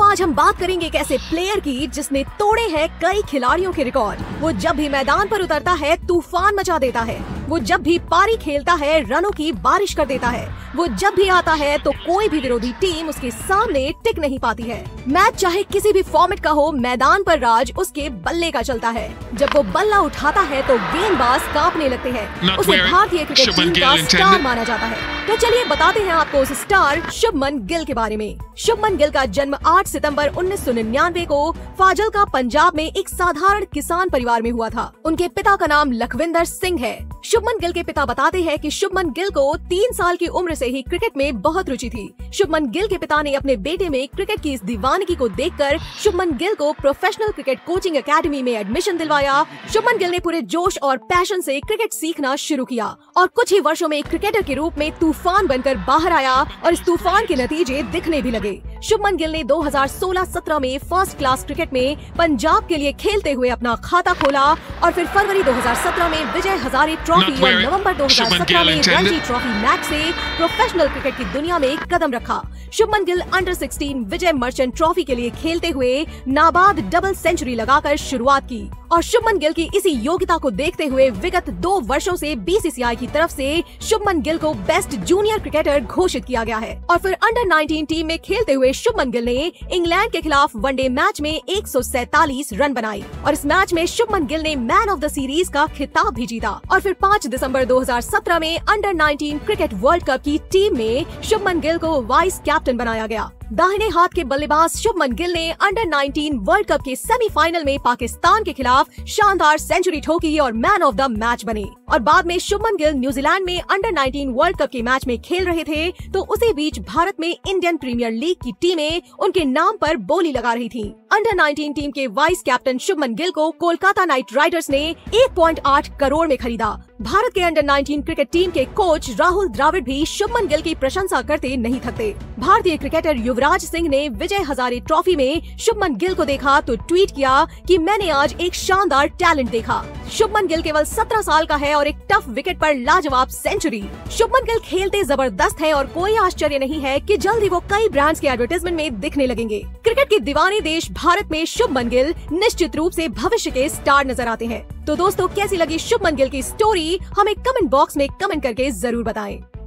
आज हम बात करेंगे एक ऐसे प्लेयर की जिसने तोड़े हैं कई खिलाड़ियों के रिकॉर्ड। वो जब भी मैदान पर उतरता है तूफान मचा देता है। वो जब भी पारी खेलता है रनों की बारिश कर देता है। वो जब भी आता है तो कोई भी विरोधी टीम उसके सामने टिक नहीं पाती है। मैच चाहे किसी भी फॉर्मेट का हो, मैदान पर राज उसके बल्ले का चलता है। जब वो बल्ला उठाता है तो गेंदबाज कांपने लगते हैं। उसे भारतीय क्रिकेट टीम का स्टार माना जाता है। तो चलिए बताते हैं आपको उस स्टार शुभमन गिल के बारे में। शुभमन गिल का जन्म 8 सितंबर 1999 को फाजिल्का पंजाब में एक साधारण किसान परिवार में हुआ था। उनके पिता का नाम लखविंदर सिंह है। शुभमन गिल के पिता बताते हैं कि शुभमन गिल को 3 साल की उम्र से ही क्रिकेट में बहुत रुचि थी। शुभमन गिल के पिता ने अपने बेटे में क्रिकेट की इस दीवानगी को देखकर शुभमन गिल को प्रोफेशनल क्रिकेट कोचिंग एकेडमी में एडमिशन दिलवाया। शुभमन गिल ने पूरे जोश और पैशन से क्रिकेट सीखना शुरू किया और कुछ ही वर्षों में क्रिकेटर के रूप में तूफान बनकर बाहर आया और इस तूफान के नतीजे दिखने भी लगे। शुभमन गिल ने 2016-17 में फर्स्ट क्लास क्रिकेट में पंजाब के लिए खेलते हुए अपना खाता खोला और फिर फरवरी 2017 में विजय हजारे ट्रॉफी और नवंबर 2017 में रणजी ट्रॉफी मैच से प्रोफेशनल क्रिकेट की दुनिया में कदम रखा। शुभमन गिल अंडर 16 विजय मर्चेंट ट्रॉफी के लिए खेलते हुए नाबाद डबल सेंचुरी लगाकर शुरुआत की और शुभमन गिल की इसी योग्यता को देखते हुए विगत 2 वर्षों से बीसीसीआई की तरफ से शुभमन गिल को बेस्ट जूनियर क्रिकेटर घोषित किया गया है। और फिर अंडर 19 टीम में खेलते हुए शुभमन गिल ने इंग्लैंड के खिलाफ वनडे मैच में 147 रन बनाए और इस मैच में शुभमन गिल ने मैन ऑफ द सीरीज का खिताब भी जीता। और फिर 5 दिसंबर 2017 में अंडर 19 क्रिकेट वर्ल्ड कप की टीम में शुभमन गिल को वाइस कैप्टन बनाया गया। दाहिने हाथ के बल्लेबाज शुभमन गिल ने अंडर 19 वर्ल्ड कप के सेमीफाइनल में पाकिस्तान के खिलाफ शानदार सेंचुरी ठोकी और मैन ऑफ द मैच बने। और बाद में शुभमन गिल न्यूजीलैंड में अंडर 19 वर्ल्ड कप के मैच में खेल रहे थे तो उसी बीच भारत में इंडियन प्रीमियर लीग की टीमें उनके नाम पर बोली लगा रही थी। अंडर 19 टीम के वाइस कैप्टन शुभमन गिल को कोलकाता नाइट राइडर्स ने 1.8 करोड़ में खरीदा। भारत के अंडर 19 क्रिकेट टीम के कोच राहुल द्रविड़ भी शुभमन गिल की प्रशंसा करते नहीं थकते। भारतीय क्रिकेटर युवराज सिंह ने विजय हजारे ट्रॉफी में शुभमन गिल को देखा तो ट्वीट किया कि मैंने आज एक शानदार टैलेंट देखा। शुभमन गिल केवल 17 साल का है और एक टफ विकेट पर लाजवाब सेंचुरी। शुभमन गिल खेलते जबरदस्त हैं और कोई आश्चर्य नहीं है कि जल्द ही वो कई ब्रांड्स के एडवर्टाइजमेंट में दिखने लगेंगे। क्रिकेट के दीवाने देश भारत में शुभमन गिल निश्चित रूप से भविष्य के स्टार नजर आते हैं। तो दोस्तों कैसी लगी शुभमन गिल की स्टोरी हमें कमेंट बॉक्स में कमेंट करके जरूर बताएं।